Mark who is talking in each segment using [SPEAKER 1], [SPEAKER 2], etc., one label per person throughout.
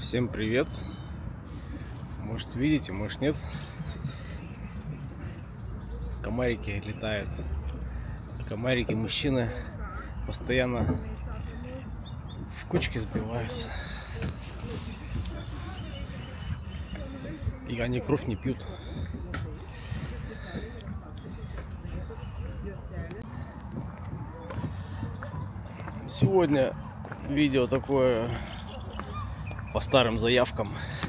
[SPEAKER 1] Всем привет! Может видите, может нет. Комарики летают. Комарики мужчины постоянно в кучки сбиваются. И они кровь не пьют. Сегодня видео такое по старым заявкам.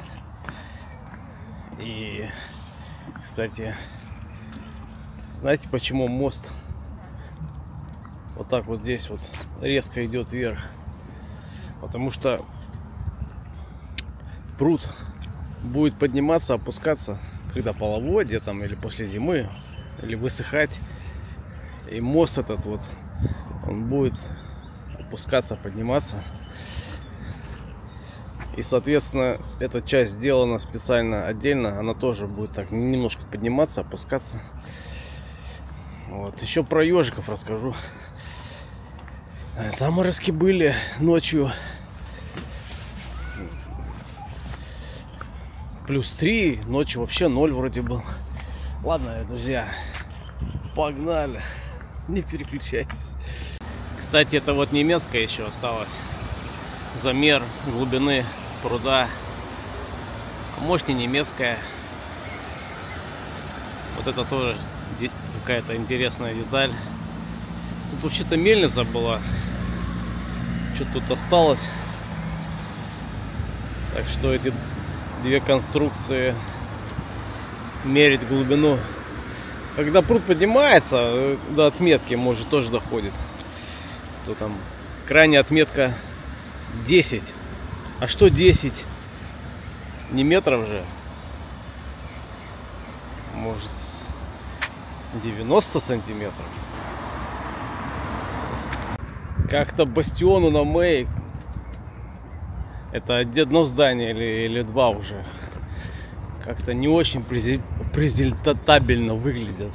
[SPEAKER 1] И, кстати, знаете, почему мост вот так вот здесь вот резко идет вверх? Потому что пруд будет подниматься, опускаться, когда половодье там, или после зимы, или высыхать. И мост этот вот, он будет опускаться, подниматься. И, соответственно, эта часть сделана специально отдельно. Она тоже будет так немножко подниматься, опускаться. Вот. Еще про ежиков расскажу. Заморозки были ночью. +3, ночью вообще 0 вроде был. Ладно, друзья, погнали. Не переключайтесь. Кстати, это вот немецкая еще осталась. Замер глубины пруда. Может, не немецкая. Вот это тоже какая-то интересная деталь. Тут вообще-то мельница была. Что тут осталось. Так что эти две конструкции мерить глубину. Когда пруд поднимается до отметки, может, тоже доходит. Что там? Крайняя отметка 10. А что 10? Не метров же. Может, 90 сантиметров. Как-то бастиону на Мэй. Это одно здание или два уже. Как-то не очень презентабельно выглядят.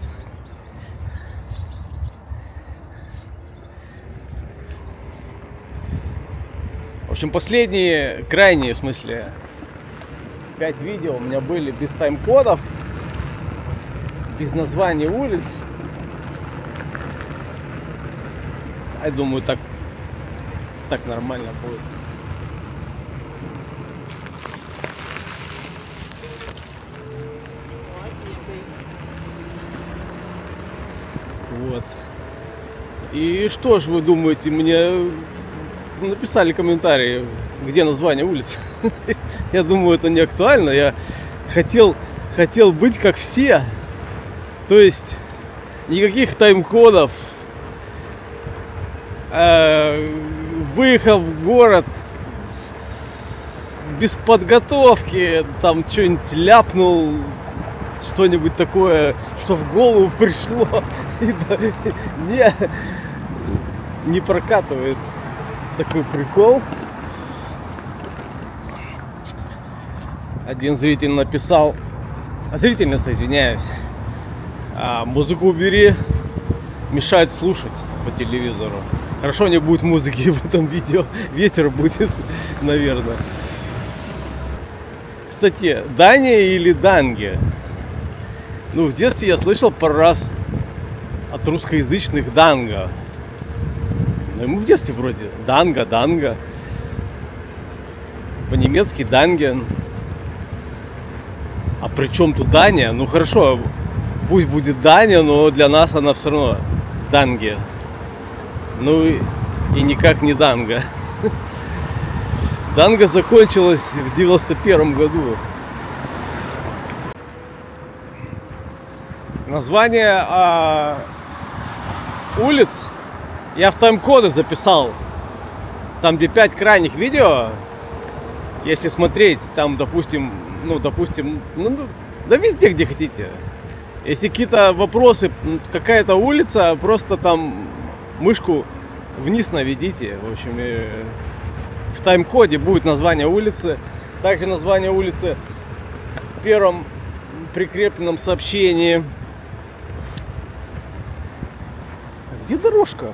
[SPEAKER 1] В общем, последние, крайние, в смысле, 5 видео у меня были без тайм-кодов, без названий улиц. Я думаю, так нормально будет. Вот. И что ж вы думаете, мне написали комментарии, где название улиц. Я думаю, это не актуально. Я хотел быть как все. То есть никаких тайм-кодов. Выехав в город без подготовки, там что-нибудь ляпнул, что-нибудь такое, что в голову пришло, не прокатывает такой прикол. Один зритель написал, зрительница, извиняюсь, музыку убери, мешает слушать по телевизору. Хорошо, не будет музыки в этом видео, ветер будет, наверное. Кстати, Дания или Данге? Ну, в детстве я слышал пару раз от русскоязычных Данга. Ну, ему в детстве вроде Данга. По-немецки Данген. А при чем тут Дания? Ну хорошо, пусть будет Дания, но для нас она все равно Данге. Ну и никак не Данга. Данга закончилась в 91 году. Название улиц я в тайм-коды записал. Там, где 5 крайних видео, если смотреть, там, допустим, да везде, где хотите. Если какие-то вопросы, какая-то улица, просто там мышку вниз наведите. В общем, в тайм-коде будет название улицы. Также название улицы в первом прикрепленном сообщении. Где дорожка?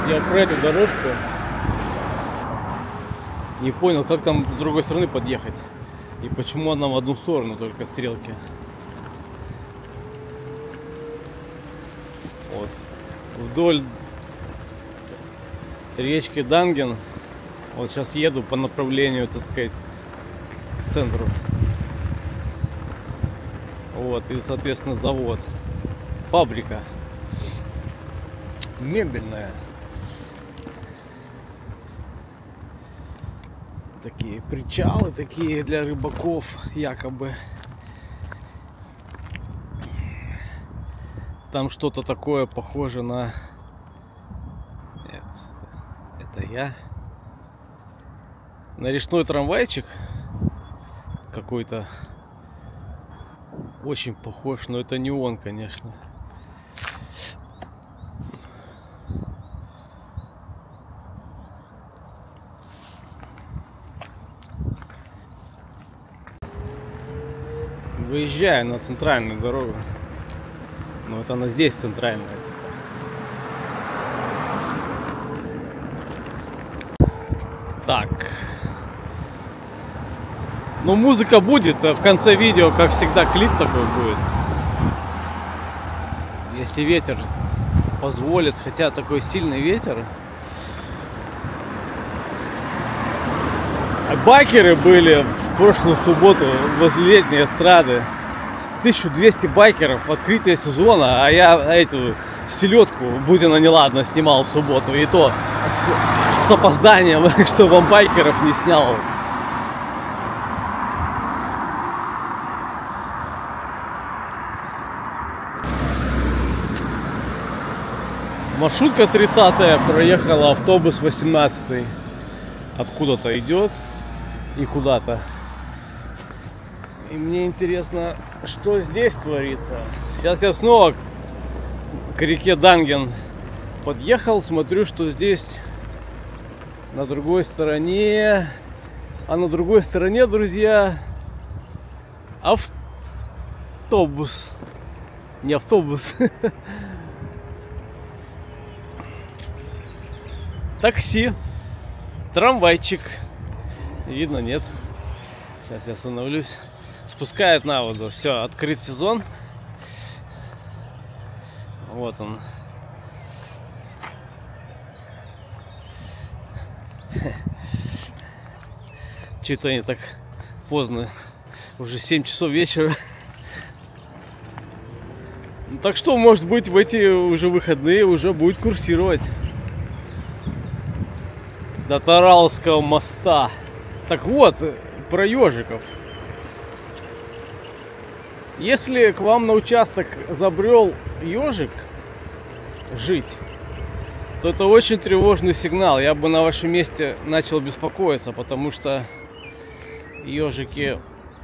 [SPEAKER 1] Я про эту дорожку не понял, как там с другой стороны подъехать. И почему она в одну сторону только стрелки. Вот. Вдоль речки Данген. Вот сейчас еду по направлению, так сказать, к центру. Вот. И, соответственно, завод. Фабрика. Мебельная. Такие причалы такие для рыбаков, якобы. Там что-то такое похоже на... Нет, это я. На речной трамвайчик какой-то. Очень похож, но это не он, конечно. Выезжаю на центральную дорогу. Ну вот она здесь центральная, типа. Так. Ну, музыка будет, а в конце видео, как всегда, клип такой будет. Если ветер позволит, хотя такой сильный ветер. А байкеры были в прошлую субботу возле летней эстрады. 1200 байкеров, открытие сезона, а я эту селедку, будь она неладна, снимал в субботу. И то с опозданием, что вам байкеров не снял. Маршрутка 30-я проехала, автобус 18-й. Откуда-то идет и куда-то. И мне интересно, что здесь творится. Сейчас я снова к реке Данген подъехал, смотрю, что здесь на другой стороне. А на другой стороне, друзья, автобус. Не автобус. Такси. Трамвайчик. Видно, нет. Сейчас я остановлюсь. Спускает на воду. Все, открыт сезон. Вот он. Что-то они так поздно. Уже 7 часов вечера. Так что, может быть, в эти уже выходные уже будет курсировать до Таралского моста. Так вот, про ежиков. Если к вам на участок забрел ежик жить, то это очень тревожный сигнал. Я бы на вашем месте начал беспокоиться, потому что ежики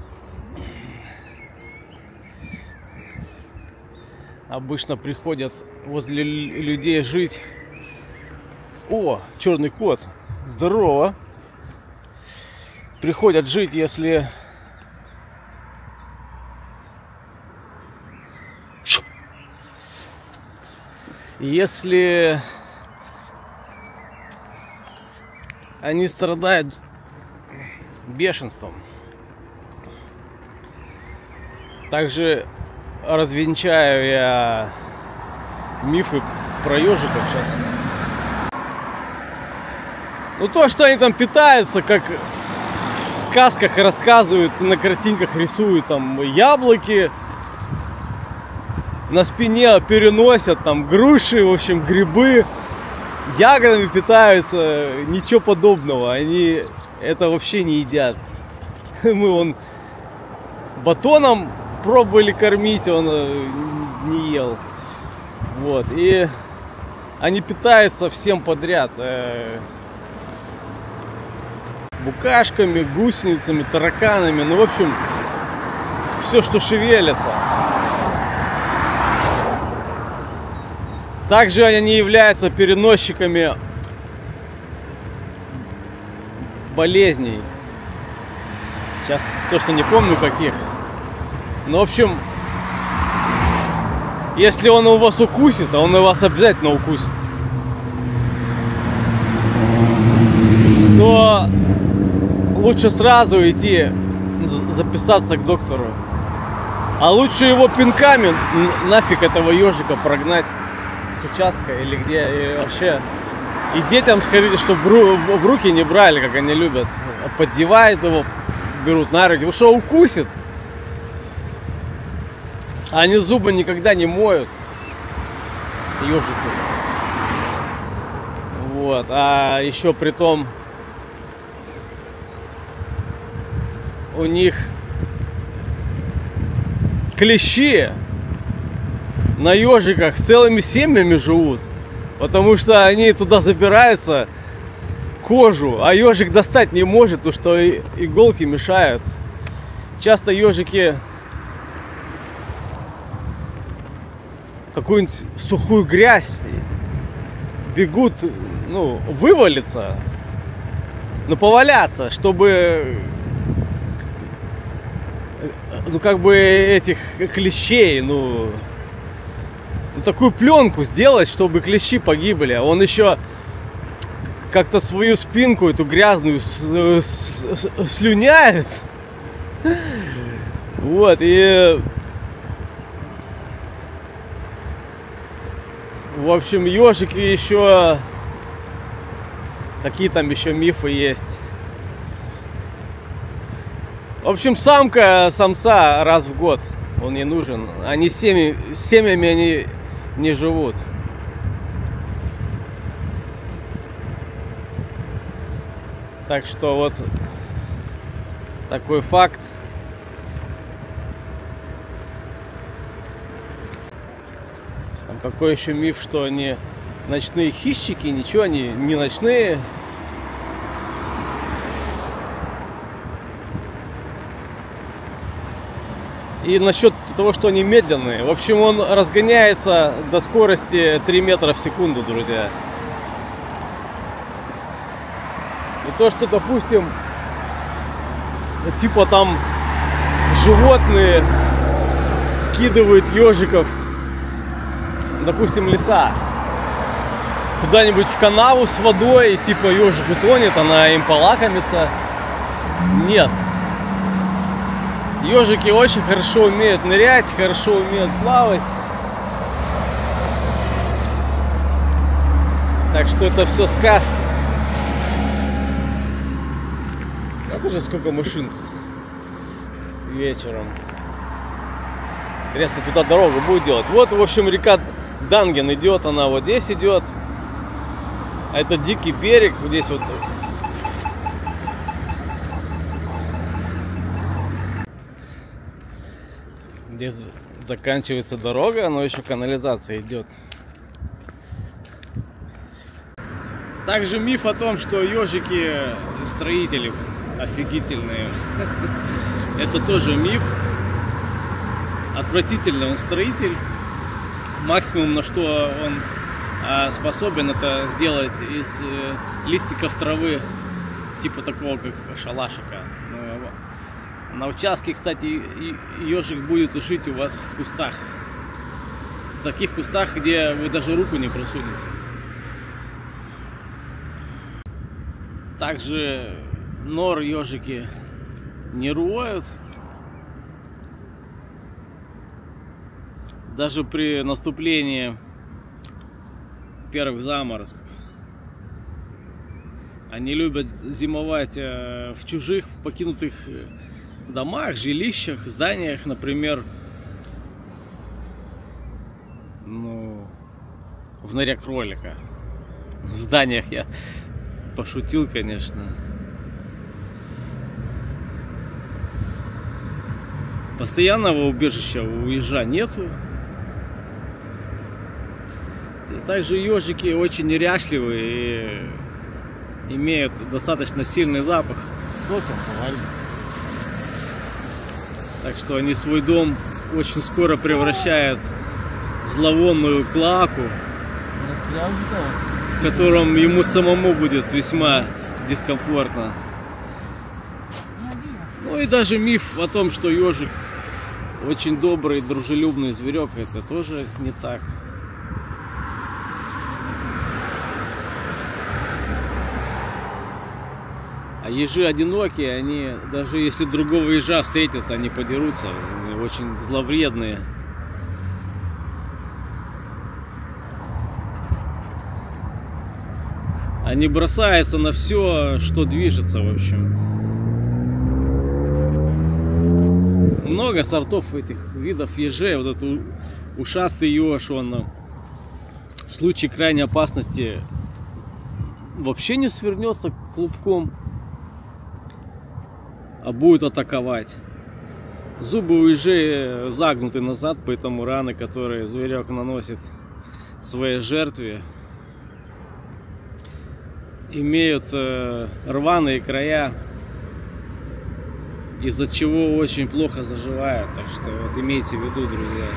[SPEAKER 1] обычно приходят возле людей жить. О, черный кот, здорово. Приходят жить, если они страдают бешенством. Также развенчаю я мифы про ежиков сейчас. Ну то, что они там питаются, как в сказках рассказывают, на картинках рисуют там яблоки, на спине переносят там груши, в общем, грибы, ягодами питаются, ничего подобного. Они это вообще не едят. Мы вон батоном пробовали кормить, он не ел. Вот, и они питаются всем подряд. Букашками, гусеницами, тараканами, ну, в общем, все, что шевелится. Также они являются переносчиками болезней. Сейчас то, что не помню каких. Но, в общем, если он у вас укусит, а он у вас обязательно укусит. то лучше сразу идти записаться к доктору. А лучше его пинками нафиг этого ежика прогнать с участка или где. И вообще. И детям скажите, чтобы в руки не брали, как они любят. Поддевают его, берут на руки. Потому что укусит. А они зубы никогда не моют. Ежики. Вот. А еще при том у них клещи на ежиках целыми семьями живут. Потому что они туда забираются, кожу, а ежик достать не может, потому что иголки мешают. Часто ежики какую-нибудь сухую грязь бегут, ну, вывалиться, ну, поваляться, чтобы, ну, как бы этих клещей, ну, такую пленку сделать, чтобы клещи погибли. Он еще как-то свою спинку эту грязную слюняет. Вот, и в общем, ежики еще, какие там еще мифы есть. В общем, самка самца раз в год он не нужен. Они семьями они не живут. Так что вот такой факт. Там какой еще миф, что они ночные хищники? Ничего, они не ночные. И насчет того, что они медленные. В общем, он разгоняется до скорости 3 метра в секунду, друзья. И то, что, допустим, типа там животные скидывают ежиков, допустим, лиса, куда-нибудь в канаву с водой, и типа ежик утонет, она им полакомится. Нет. Ежики очень хорошо умеют нырять, хорошо умеют плавать. Так что это все сказки. Вот уже сколько машин тут вечером. Интересно, туда дорогу будет делать. Вот, в общем, река Данген идет, она вот здесь идет. А это дикий берег, вот здесь вот. Здесь заканчивается дорога, но еще канализация идет. Также миф о том, что ежики строители офигительные. Это тоже миф. Отвратительный он строитель. Максимум, на что он способен, это сделать из листиков травы, типа такого, как шалашика. На участке, кстати, ежик будет жить у вас в кустах. В таких кустах, где вы даже руку не просунете. Также нор ежики не роют. Даже при наступлении первых заморозков. Они любят зимовать в чужих покинутых домах, жилищах, зданиях, например, ну, в норе кролика. В зданиях я пошутил, конечно. Постоянного убежища у ежа нету. Также ежики очень неряшливые и имеют достаточно сильный запах. Так что они свой дом очень скоро превращают в зловонную клоаку, в котором ему самому будет весьма дискомфортно. Ну и даже миф о том, что ежик очень добрый, дружелюбный зверек, это тоже не так. А ежи одинокие, они, даже если другого ежа встретят, они подерутся. Они очень зловредные. Они бросаются на все, что движется, в общем. Много сортов этих видов ежей. Вот этот ушастый еж, он в случае крайней опасности вообще не свернется клубком, а будет атаковать. Зубы у ежей загнуты назад, поэтому раны, которые зверек наносит своей жертве, имеют рваные края, из-за чего очень плохо заживают. Так что вот имейте в виду, друзья.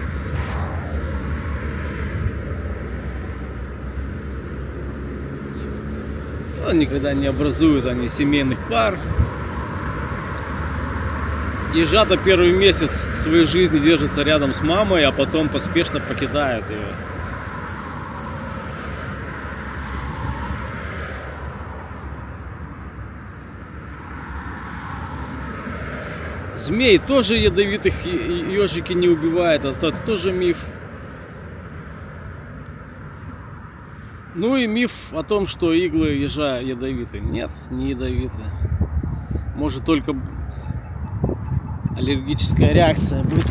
[SPEAKER 1] Но никогда не образуют они семейных пар. Ежата первый месяц своей жизни держатся рядом с мамой, а потом поспешно покидают ее. Змей тоже ядовитых ежики не убивает, это тоже миф. Ну и миф о том, что иглы ежа ядовиты. Нет, не ядовиты. Может только аллергическая реакция быть.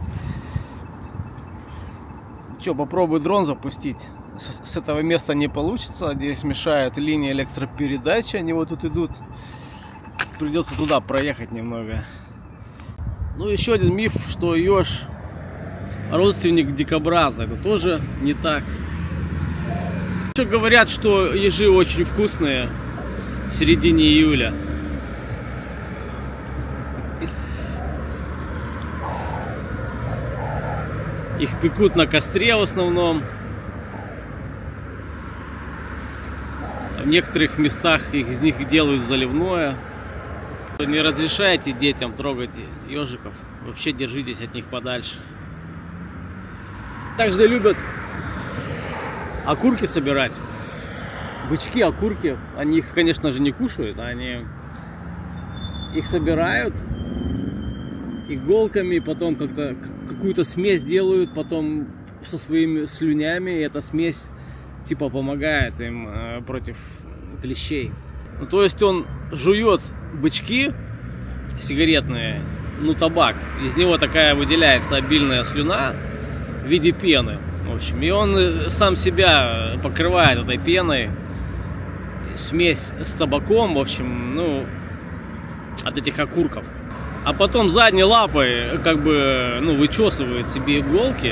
[SPEAKER 1] Че, попробуй дрон запустить. С этого места не получится. Здесь мешают линии электропередачи, они вот тут идут. Придется туда проехать немного. Ну, еще один миф, что еж родственник дикобраза. Это тоже не так. Еще говорят, что ежи очень вкусные в середине июля. Их пекут на костре в основном. В некоторых местах из них делают заливное. Не разрешайте детям трогать ежиков. Вообще держитесь от них подальше. Также любят окурки собирать. Бычки, окурки. Они их, конечно же, не кушают. Они их собирают иголками, потом как-то какую-то смесь делают, потом со своими слюнями. И эта смесь типа помогает им против клещей. Ну, то есть он жует бычки сигаретные, ну, табак. Из него такая выделяется обильная слюна в виде пены. В общем, и он сам себя покрывает этой пеной. Смесь с табаком, в общем, ну, от этих окурков. А потом задней лапой как бы, ну, вычесывает себе иголки.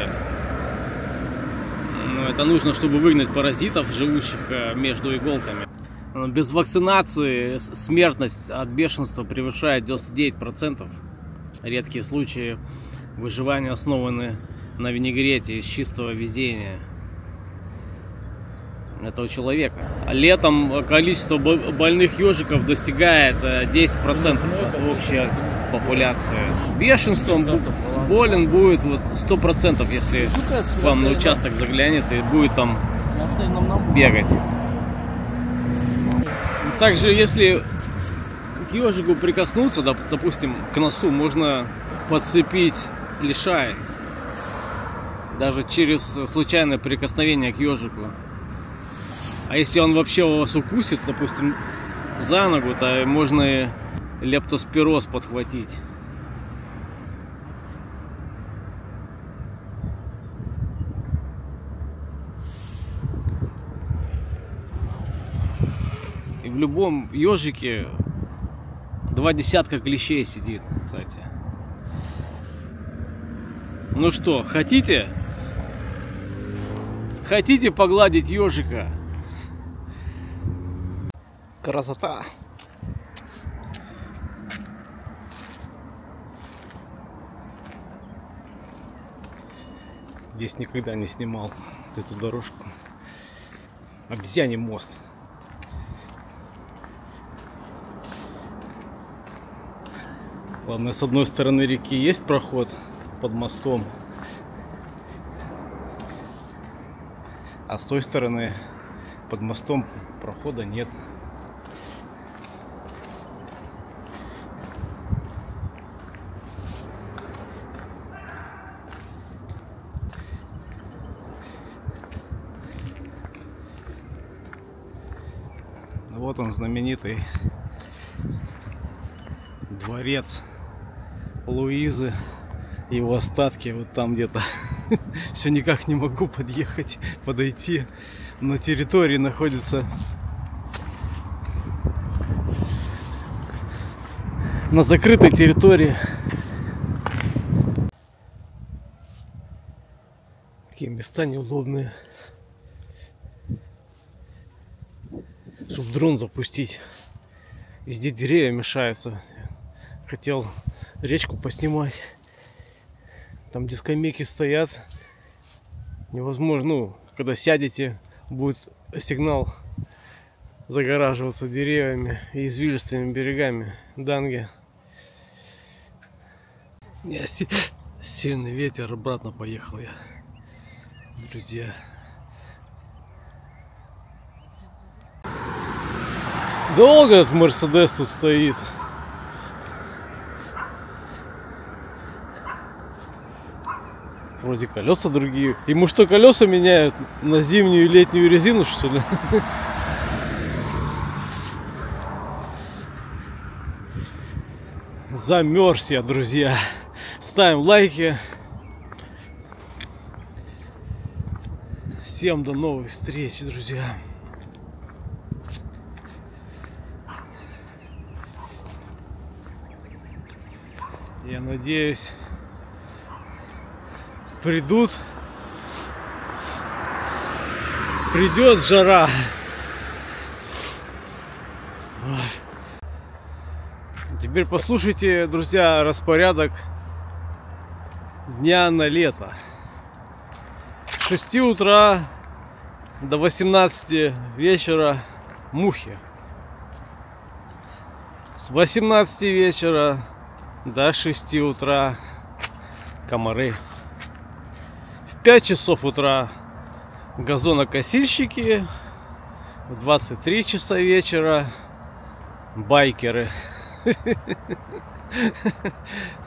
[SPEAKER 1] Ну, это нужно, чтобы выгнать паразитов, живущих между иголками. Без вакцинации смертность от бешенства превышает 99%. Редкие случаи выживания основаны на винегрете из чистого везения этого человека. Летом количество больных ежиков достигает 10% от общей популяции. Бешенством болен будет вот 100%, если к вам на участок заглянет и будет там бегать. Также, если к ежику прикоснуться, допустим, к носу, можно подцепить лишай. Даже через случайное прикосновение к ежику. А если он вообще вас укусит, допустим, за ногу, то можно и лептоспироз подхватить. И в любом ежике 2 десятка клещей сидит, кстати. Ну что, хотите? Хотите погладить ежика? Красота! Здесь никогда не снимал эту дорожку. Обезьяний мост. Главное, с одной стороны реки есть проход под мостом, а с той стороны под мостом прохода нет. Вот он, знаменитый дворец Луизы. Его остатки вот там где-то. Все никак не могу подойти. На территории находится, на закрытой территории. Такие места неудобные. Чтобы дрон запустить. Везде деревья мешаются. Хотел речку поснимать. Там, где скамейки стоят, невозможно. Ну, когда сядете, будет сигнал загораживаться деревьями и извилистыми берегами Данге. Сильный ветер, обратно поехал я, друзья. Долго этот Мерседес тут стоит. Вроде колеса другие. Ему что, колеса меняют на зимнюю и летнюю резину, что ли? Замерз я, друзья. Ставим лайки. Всем до новых встреч, друзья. Я надеюсь, придет жара. Теперь послушайте, друзья, распорядок дня на лето. С 6 утра до 18 вечера мухи. С 18 вечера до 6 утра комары. В 5 часов утра газонокосильщики. В 23 часа вечера байкеры.